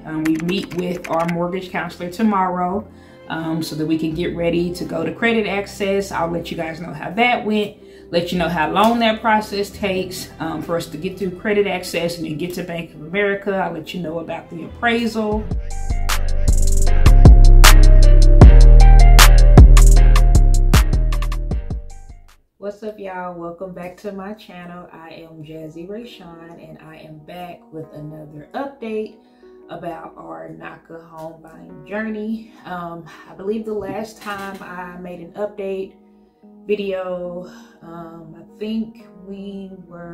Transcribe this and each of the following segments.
We meet with our mortgage counselor tomorrow so that we can get ready to go to credit access. I'll let you guys know how that went, let you know how long that process takes for us to get through credit access and then get to Bank of America. I'll let you know about the appraisal. What's up, y'all? Welcome back to my channel. I am Jazzy Rayshawn, and I am back with another update about our NACA home buying journey. I believe the last time I made an update video, I think we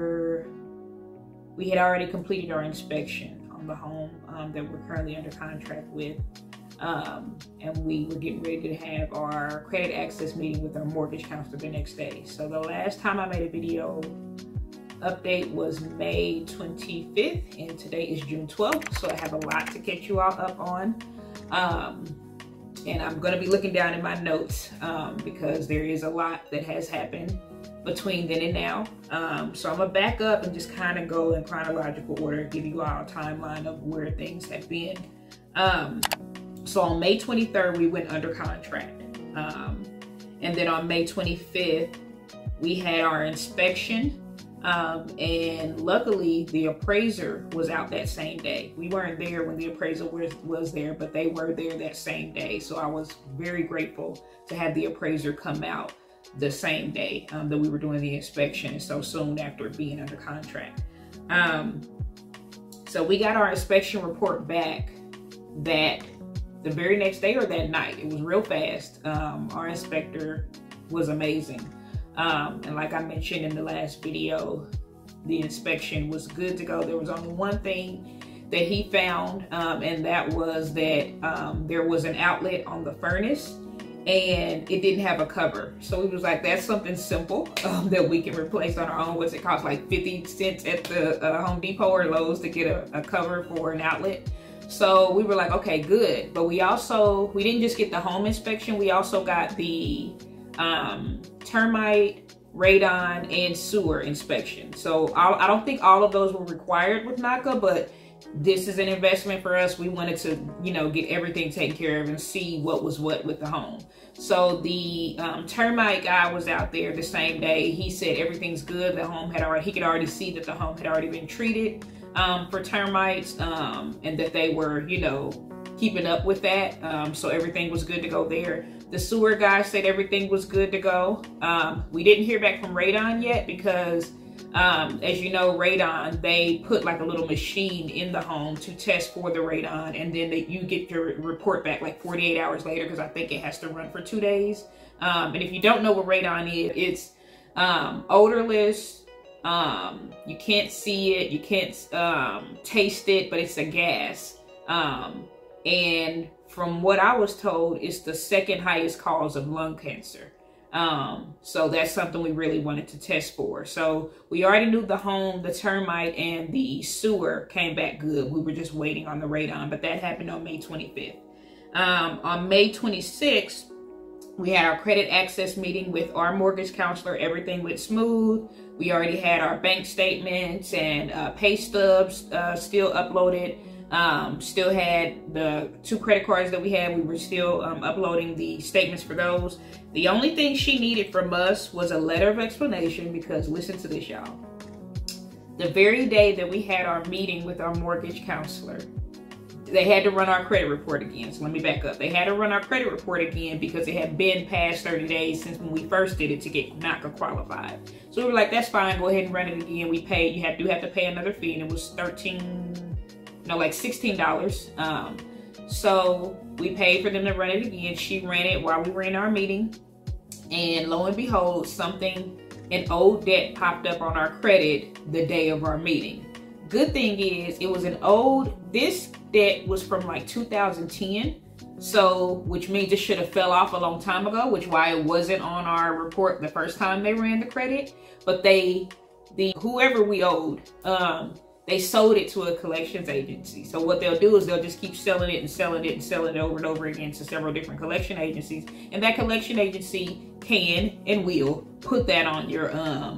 had already completed our inspection on the home that we're currently under contract with. And we were getting ready to have our credit access meeting with our mortgage counselor the next day. So the last time I made a video update was May 25th, and today is June 12th. So I have a lot to catch you all up on. And I'm gonna be looking down in my notes because there is a lot that has happened between then and now. So I'm gonna back up and just kind of go in chronological order, give you all a timeline of where things have been. So on May 23rd, we went under contract. And then on May 25th, we had our inspection. And luckily, the appraiser was out that same day. We weren't there when the appraiser was there, but they were there that same day. So I was very grateful to have the appraiser come out the same day that we were doing the inspection, and so soon after being under contract. So we got our inspection report back the very next day or that night. It was real fast. Our inspector was amazing. And like I mentioned in the last video, the inspection was good to go. There was only one thing that he found, and that was that there was an outlet on the furnace and it didn't have a cover. So he was like, that's something simple that we can replace on our own. What's it cost? Like 50 cents at the Home Depot or Lowe's to get a cover for an outlet. So we were like, okay, good. But we didn't just get the home inspection, we also got the termite, radon, and sewer inspection. So I don't think all of those were required with NACA, but this is an investment for us. We wanted to, get everything taken care of and see what was what with the home. So the termite guy was out there the same day. He said everything's good. The home he could already see that the home had already been treated for termites, and that they were, keeping up with that. So everything was good to go there. The sewer guy said everything was good to go. We didn't hear back from radon yet because, as you know, radon, they put like a little machine in the home to test for the radon, and then you get your report back like 48 hours later, because I think it has to run for 2 days. And if you don't know what radon is, it's odorless. You can't see it, you can't taste it, but it's a gas. And from what I was told, it's the second highest cause of lung cancer. So that's something we really wanted to test for. So we already knew the home, the termite, and the sewer came back good. We were just waiting on the radon, but that happened on May 25th. On May 26th, we had our credit access meeting with our mortgage counselor. Everything went smooth. We already had our bank statements and pay stubs still uploaded. Still had the 2 credit cards that we had. We were still uploading the statements for those. The only thing she needed from us was a letter of explanation, because listen to this, y'all. The very day that we had our meeting with our mortgage counselor, they had to run our credit report again. So let me back up. They had to run our credit report again because it had been past 30 days since when we first did it to get NACA qualified. So we were like, that's fine, go ahead and run it again. We paid, you do have to pay another fee, and it was $16. So we paid for them to run it again. She ran it while we were in our meeting, and lo and behold, an old debt popped up on our credit the day of our meeting. Good thing is, it was this debt was from like 2010, so which means it should have fell off a long time ago, which why it wasn't on our report the first time they ran the credit. But whoever we owed, they sold it to a collections agency. So what they'll do is they'll just keep selling it and selling it and selling it over and over again to several different collection agencies, and that collection agency can and will put that on your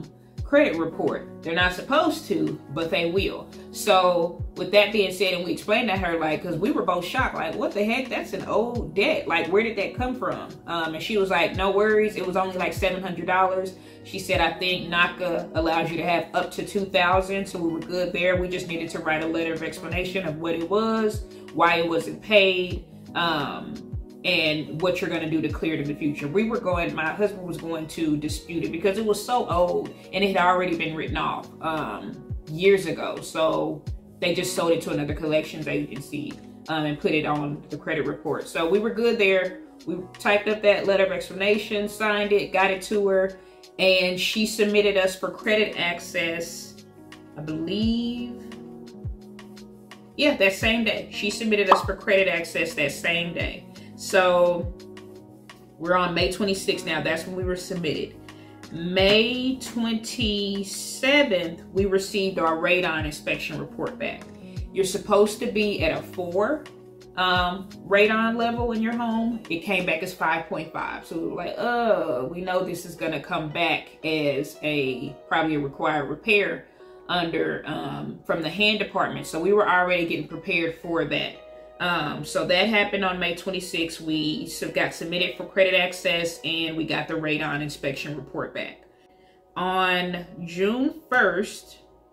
credit report. They're not supposed to, but they will. So with that being said, and we explained to her, like, because we were both shocked, like, what the heck, that's an old debt, like, where did that come from? And she was like, no worries, it was only like $700. She said, I think NACA allows you to have up to $2,000, so we were good there. We just needed to write a letter of explanation of what it was, why it wasn't paid, and what you're going to do to clear it in the future. My husband was going to dispute it because it was so old and it had already been written off years ago. So they just sold it to another collections agency and put it on the credit report. So we were good there. We typed up that letter of explanation, signed it, got it to her, and she submitted us for credit access, I believe. Yeah, that same day. She submitted us for credit access that same day. So we're on May 26th now. That's when we were submitted. May 27th, we received our radon inspection report back. You're supposed to be at a 4 radon level in your home. It came back as 5.5. So we were like, oh, we know this is going to come back as probably a required repair under from the hand department. So we were already getting prepared for that. So that happened on May 26th. We got submitted for credit access and we got the radon inspection report back. On June 1st,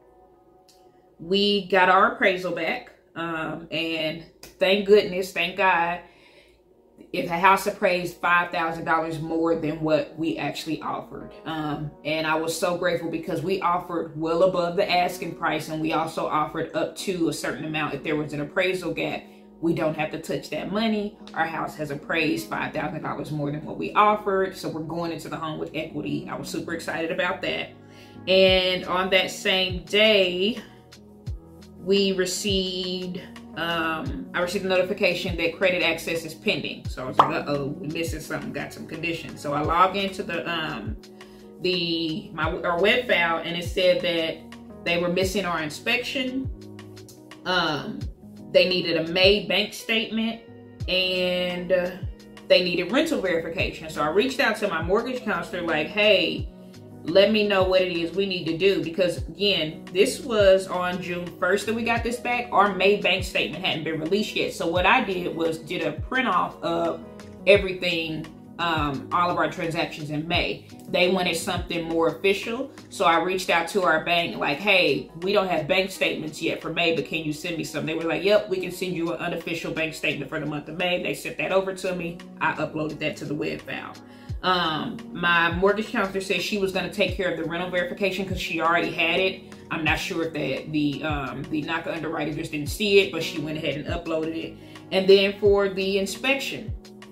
we got our appraisal back. And thank goodness, thank God, if a house appraised $5,000 more than what we actually offered. And I was so grateful because we offered well above the asking price, and we also offered up to a certain amount if there was an appraisal gap. We don't have to touch that money. Our house has appraised $5,000 more than what we offered. So we're going into the home with equity. I was super excited about that. And on that same day, we received, I received a notification that credit access is pending. So I was like, uh-oh, we're missing something, got some conditions. So I logged into our web file, and it said that they were missing our inspection. They needed a May bank statement, and they needed rental verification. So I reached out to my mortgage counselor like, hey, let me know what it is we need to do. Because again, this was on June 1st that we got this back. Our May bank statement hadn't been released yet. So what I did was did a print off of everything, all of our transactions in May. They wanted something more official. So I reached out to our bank like, hey, we don't have bank statements yet for May, but can you send me some? They were like, yep, we can send you an unofficial bank statement for the month of May. They sent that over to me. I uploaded that to the web file. My mortgage counselor said she was going to take care of the rental verification because she already had it. I'm not sure if the NACA underwriter just didn't see it, but she went ahead and uploaded it. And then for the inspection.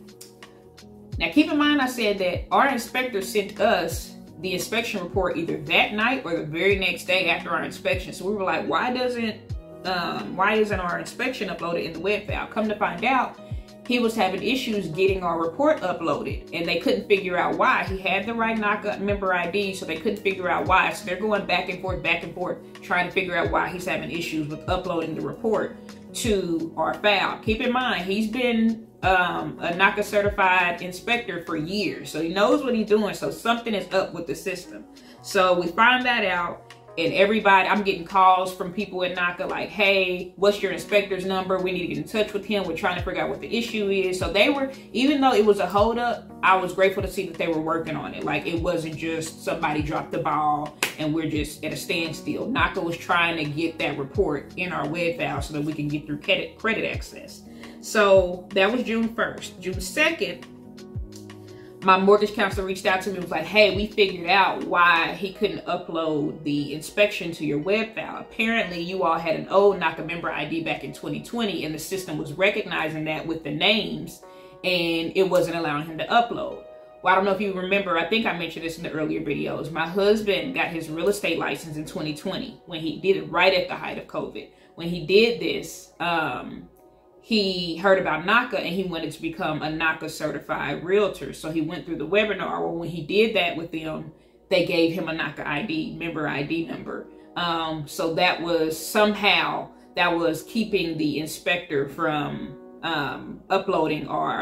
Now keep in mind I said that our inspector sent us the inspection report either that night or the very next day after our inspection. So we were like, why isn't our inspection uploaded in the web file? Come to find out, he was having issues getting our report uploaded, and they couldn't figure out why. He had the right NACA member ID, so they couldn't figure out why. So they're going back and forth, trying to figure out why he's having issues with uploading the report to our file. Keep in mind, he's been a NACA certified inspector for years, so he knows what he's doing. So something is up with the system. So we find that out. And everybody, I'm getting calls from people at NACA like, hey, what's your inspector's number? We need to get in touch with him. We're trying to figure out what the issue is. So they were, even though it was a holdup, I was grateful to see that they were working on it. Like, it wasn't just somebody dropped the ball and we're just at a standstill. NACA was trying to get that report in our web file so that we can get through credit access. So that was June 1st. June 2nd, my mortgage counselor reached out to me and was like, hey, we figured out why he couldn't upload the inspection to your web file. Apparently, you all had an old NACA member ID back in 2020, and the system was recognizing that with the names, and it wasn't allowing him to upload. Well, I don't know if you remember, I think I mentioned this in the earlier videos. My husband got his real estate license in 2020 when he did it right at the height of COVID. When he did this, he heard about NACA and he wanted to become a NACA certified realtor. So he went through the webinar. Well, when he did that with them, they gave him a NACA ID, member ID number. So that was somehow, that was keeping the inspector from uploading our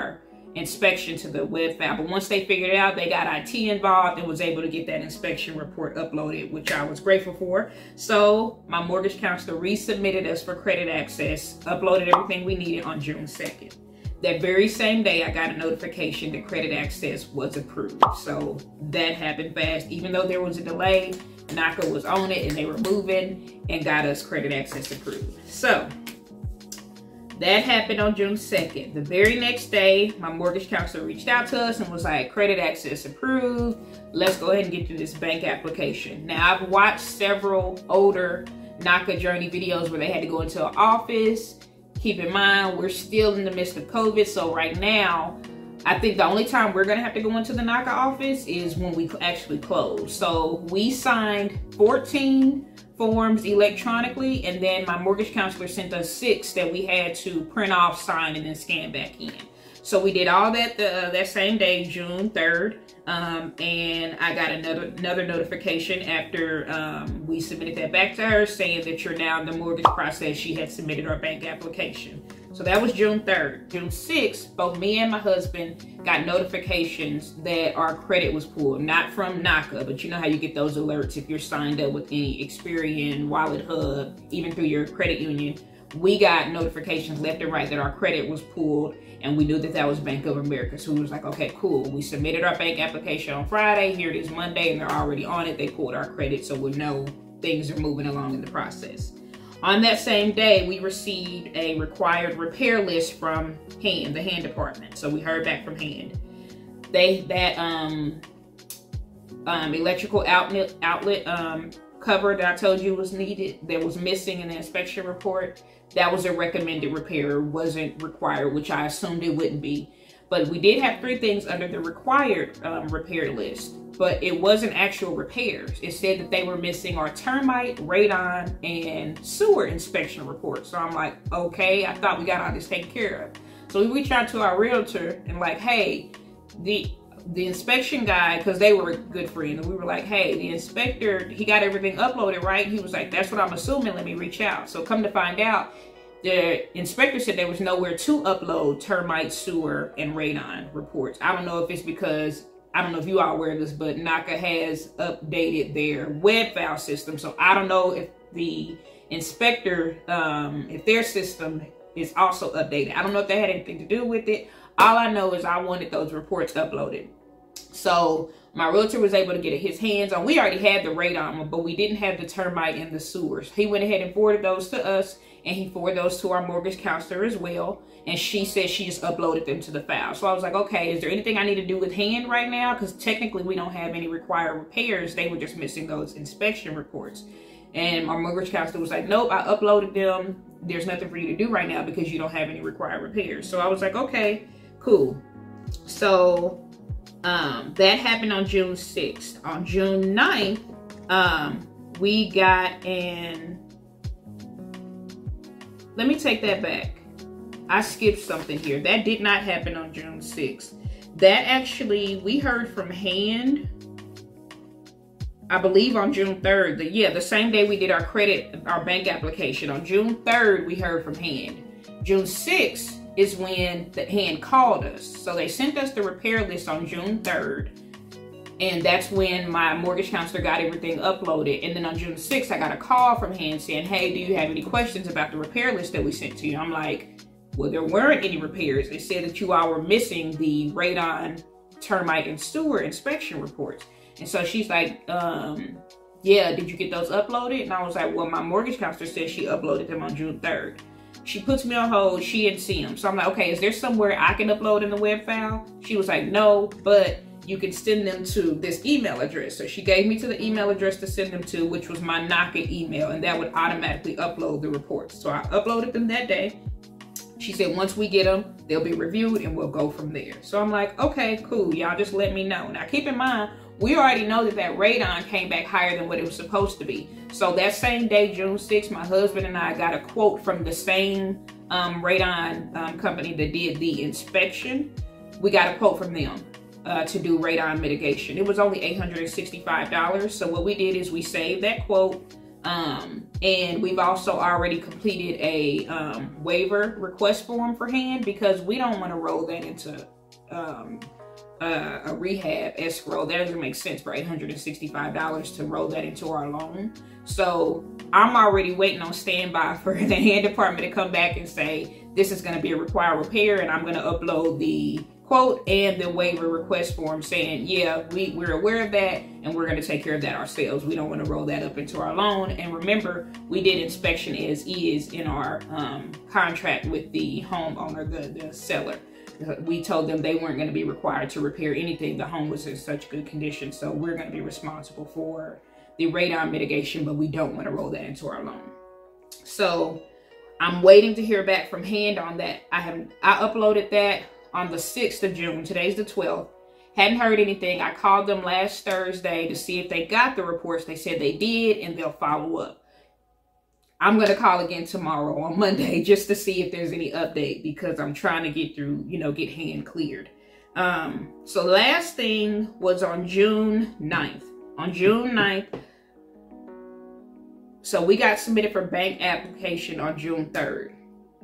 inspection to the web file. But once they figured it out, they got IT involved and was able to get that inspection report uploaded, which I was grateful for. So my mortgage counselor resubmitted us for credit access, uploaded everything we needed on June 2nd. That very same day, I got a notification that credit access was approved. So that happened fast. Even though there was a delay, NACA was on it and they were moving and got us credit access approved. So that happened on June 2nd. The very next day, my mortgage counselor reached out to us and was like, credit access approved. Let's go ahead and get to this bank application. Now, I've watched several older NACA journey videos where they had to go into an office. Keep in mind, we're still in the midst of COVID. So right now, I think the only time we're gonna have to go into the NACA office is when we actually close. So we signed 14 forms electronically, and then my mortgage counselor sent us 6 that we had to print off, sign, and then scan back in. So we did all that that same day, June 3rd, and I got another notification after we submitted that back to her saying that you're now in the mortgage process. She had submitted our bank application. So that was June 3rd. June 6th, both me and my husband got notifications that our credit was pulled, not from NACA, but you know how you get those alerts if you're signed up with any Experian, Wallet Hub, even through your credit union. We got notifications left and right that our credit was pulled, and we knew that that was Bank of America. So we was like, okay, cool. We submitted our bank application on Friday. Here it is Monday, and they're already on it. They pulled our credit, so we know things are moving along in the process. On that same day, we received a required repair list from HAND, the HAND department. So we heard back from HAND. Electrical outlet cover that I told you was needed, that was missing in the inspection report, that was a recommended repair, wasn't required, which I assumed it wouldn't be. But we did have 3 things under the required repair list, but it wasn't actual repairs. It said that they were missing our termite, radon, and sewer inspection report. So I'm like, okay, I thought we got all this taken care of. So we reached out to our realtor and like, hey, the inspection guy, because they were good friends, and we were like, hey, the inspector, he got everything uploaded, right? He was like, that's what I'm assuming, let me reach out. So come to find out, the inspector said there was nowhere to upload termite, sewer, and radon reports. I don't know if it's because, I don't know if you are aware of this, but NACA has updated their web file system. So I don't know if the inspector, if their system is also updated. I don't know if that had anything to do with it. All I know is I wanted those reports uploaded. So my realtor was able to get his hands on, we already had the radon, but we didn't have the termite and the sewers. He went ahead and forwarded those to us, and he forwarded those to our mortgage counselor as well. And she said she just uploaded them to the file. So I was like, okay, is there anything I need to do with HAND right now? Because technically we don't have any required repairs. They were just missing those inspection reports. And my mortgage counselor was like, nope, I uploaded them. There's nothing for you to do right now because you don't have any required repairs. So I was like, okay, cool. So that happened on June 6th. On June 9th, we got an, let me take that back. I skipped something here. That did not happen on June 6th. That actually, we heard from HAND, I believe on June 3rd. The same day we did our bank application. On June 3rd, we heard from HAND. June 6th is when the HAND called us. So they sent us the repair list on June 3rd. And that's when my mortgage counselor got everything uploaded. And then on June 6th, I got a call from HAND saying, hey, do you have any questions about the repair list that we sent to you? I'm like, well, there weren't any repairs. They said that you all were missing the radon, termite, and sewer inspection reports. And so she's like, yeah, did you get those uploaded? And I was like, well, my mortgage counselor said she uploaded them on June 3rd. She puts me on hold. She didn't see them. So I'm like, okay, is there somewhere I can upload in the web file? She was like, no, but you can send them to this email address. So she gave me to the email address to send them to, which was my NACA email, and that would automatically upload the reports. So I uploaded them that day. She said, once we get them, they'll be reviewed and we'll go from there. So I'm like, okay, cool. Y'all just let me know. Now, keep in mind, we already know that that radon came back higher than what it was supposed to be. So that same day, June 6th, my husband and I got a quote from the same radon company that did the inspection. We got a quote from them to do radon mitigation. It was only $865. So what we did is we saved that quote. And we've also already completed a waiver request form for HAND because we don't want to roll that into a rehab escrow. That doesn't make sense for $865 to roll that into our loan. So I'm already waiting on standby for the hand department to come back and say, this is going to be a required repair, and I'm going to upload the quote and the waiver request form saying, yeah, we're aware of that, and we're going to take care of that ourselves. We don't want to roll that up into our loan. And remember, we did inspection as is in our contract with the homeowner, the seller. We told them they weren't going to be required to repair anything. The home was in such good condition, so we're going to be responsible for the radon mitigation, but we don't want to roll that into our loan. So I'm waiting to hear back from Hand on that. I uploaded that on the 6th of June. Today's the 12th. Hadn't heard anything. I called them last Thursday to see if they got the reports. They said they did, and they'll follow up. I'm going to call again tomorrow on Monday just to see if there's any update, because I'm trying to get through, get Hand cleared. So last thing was on June 9th. On June 9th, so we got submitted for bank application on June 3rd.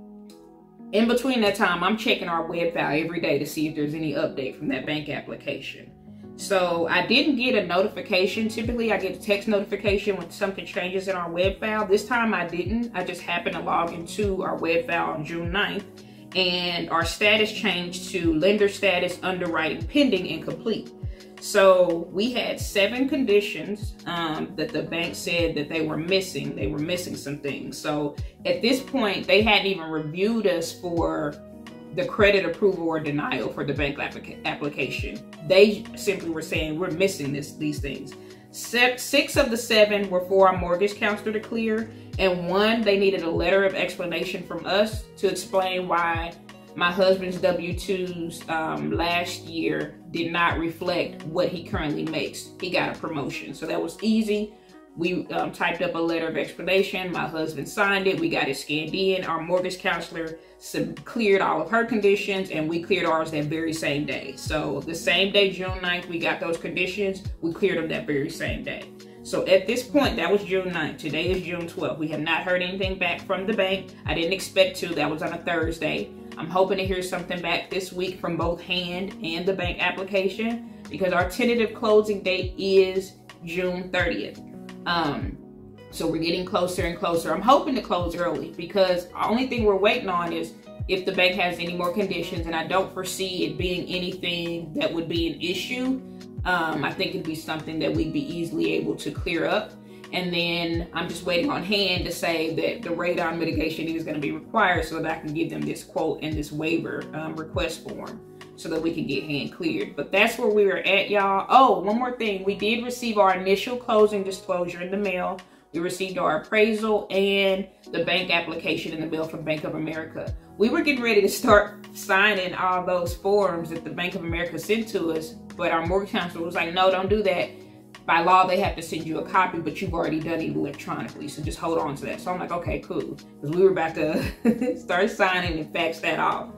In between that time, I'm checking our web file every day to see if there's any update from that bank application. So I didn't get a notification. Typically, I get a text notification when something changes in our web file. This time I didn't. I just happened to log into our web file on June 9th, and our status changed to lender status, underwriting pending, incomplete. So we had 7 conditions that the bank said that they were missing. They were missing some things. So at this point, they hadn't even reviewed us for the credit approval or denial for the bank application. They simply were saying we're missing these things. 6 of the 7 were for our mortgage counselor to clear, and 1, they needed a letter of explanation from us to explain why my husband's W-2s last year did not reflect what he currently makes. He got a promotion, so that was easy. We typed up a letter of explanation. My husband signed it. We got it scanned in. Our mortgage counselor cleared all of her conditions, and we cleared ours that very same day. So the same day, June 9th, we got those conditions. We cleared them that very same day. So at this point, that was June 9th. Today is June 12th. We have not heard anything back from the bank. I didn't expect to. That was on a Thursday. I'm hoping to hear something back this week from both Hand and the bank application, because our tentative closing date is June 30th. So we're getting closer and closer. I'm hoping to close early, because the only thing we're waiting on is if the bank has any more conditions, and I don't foresee it being anything that would be an issue. I think it'd be something that we'd be easily able to clear up. And then I'm just waiting on Hand to say that the radon mitigation is going to be required, so that I can give them this quote and this waiver request form, so that we can get Hand cleared. But that's where we were at, y'all. Oh, one more thing. We did receive our initial closing disclosure in the mail. We received our appraisal and the bank application in the mail from Bank of America. We were getting ready to start signing all those forms that the Bank of America sent to us, but our mortgage counselor was like, no, don't do that. By law, they have to send you a copy, but you've already done it electronically, so just hold on to that. So I'm like, okay, cool. Because we were about to start signing and fax that off.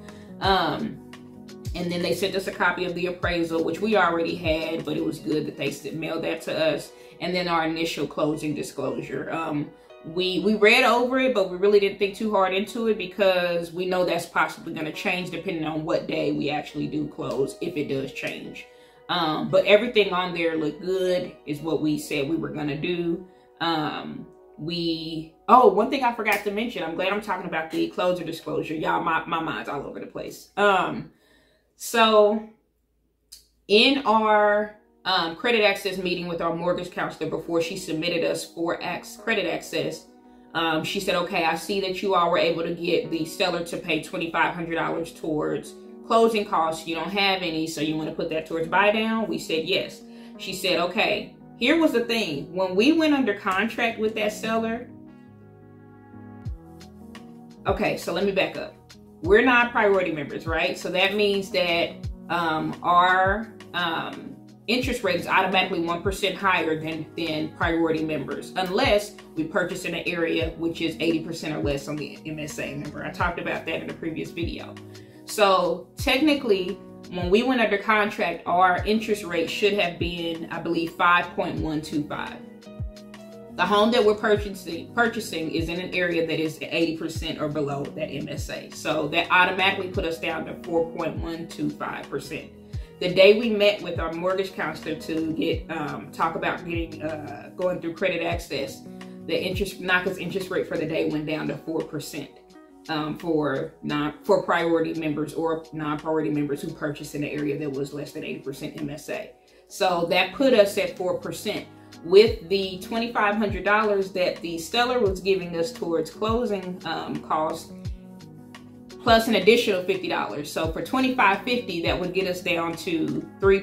And then they sent us a copy of the appraisal, which we already had, but it was good that they mailed that to us. And then our initial closing disclosure. We read over it, but we really didn't think too hard into it, because we know that's possibly going to change depending on what day we actually do close, if it does change. But everything on there looked good, is what we said we were going to do. One thing I forgot to mention, I'm glad I'm talking about the closing disclosure. Y'all, my mind's all over the place. So in our credit access meeting with our mortgage counselor before she submitted us for credit access, she said, okay, I see that you all were able to get the seller to pay $2,500 towards closing costs. You don't have any, so you want to put that towards buy down? We said yes. She said, okay, here was the thing. When we went under contract with that seller, okay, so let me back up. We're not priority members, right? So that means that our interest rate is automatically 1% higher than priority members, unless we purchase in an area which is 80% or less on the MSA. Remember, I talked about that in the previous video. So technically, when we went under contract, our interest rate should have been, I believe, 5.125. The home that we're purchasing is in an area that is 80% or below that MSA. So that automatically put us down to 4.125%. The day we met with our mortgage counselor to get talk about getting going through credit access, the NACA's interest rate for the day went down to 4%. For priority members or non-priority members who purchased in an area that was less than 80% MSA. So that put us at 4%. With the $2,500 that the seller was giving us towards closing costs, plus an additional $50. So for $2,550, that would get us down to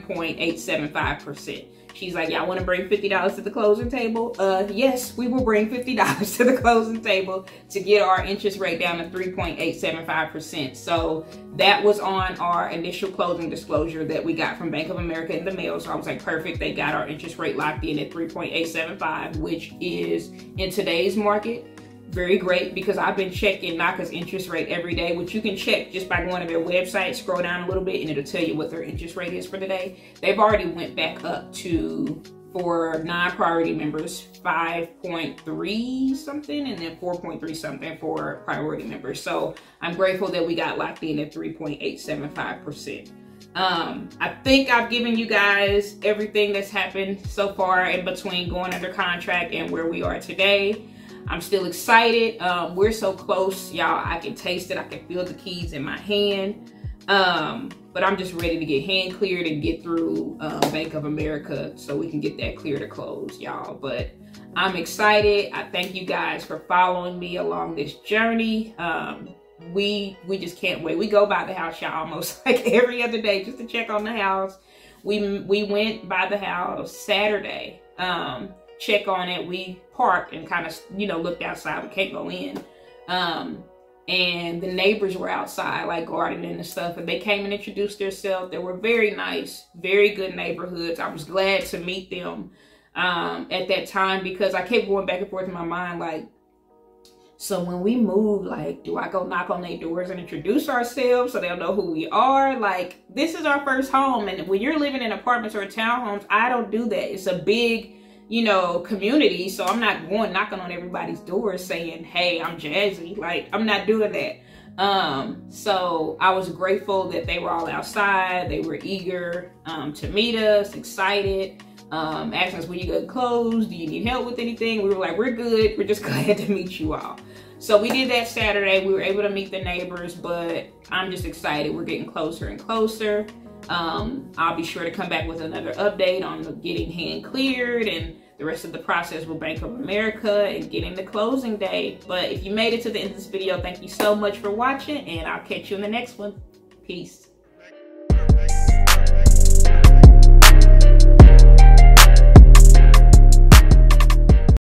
3.875%. She's like, y'all want to bring $50 to the closing table? Yes, we will bring $50 to the closing table to get our interest rate down to 3.875%. So that was on our initial closing disclosure that we got from Bank of America in the mail. So I was like, perfect. They got our interest rate locked in at 3.875, which is in today's market, very great, because I've been checking NACA's interest rate every day, which you can check just by going to their website, scroll down a little bit, and it'll tell you what their interest rate is for the day. They've already went back up to, for non-priority members, 5.3 something, and then 4.3 something for priority members. So I'm grateful that we got locked in at 3.875%. I think I've given you guys everything that's happened so far in between going under contract and where we are today. I'm still excited. We're so close, y'all. I can taste it. I can feel the keys in my hand. But I'm just ready to get hand cleared and get through Bank of America so we can get that clear to close, y'all. But I'm excited. I thank you guys for following me along this journey. We just can't wait. We go by the house, y'all, almost like every other day just to check on the house. We went by the house Saturday. Check on it. We parked and kind of, looked outside. We can't go in. And the neighbors were outside, like gardening and stuff. And they came and introduced themselves. They were very nice, very good neighborhoods. I was glad to meet them at that time, because I kept going back and forth in my mind, like, so when we move, like, do I go knock on their doors and introduce ourselves so they'll know who we are? Like, this is our first home. And when you're living in apartments or townhomes, I don't do that. It's a big, community. So I'm not going knocking on everybody's doors saying, hey, I'm Jazzy. Like, I'm not doing that. So I was grateful that they were all outside. They were eager to meet us, excited, asking us, when you gonna close? Do you need help with anything? We were like, we're good. We're just glad to meet you all. So we did that Saturday. We were able to meet the neighbors, but I'm just excited. We're getting closer and closer. I'll be sure to come back with another update on getting hand cleared and the rest of the process with Bank of America and getting the closing day. But if you made it to the end of this video, thank you so much for watching, and I'll catch you in the next one. Peace.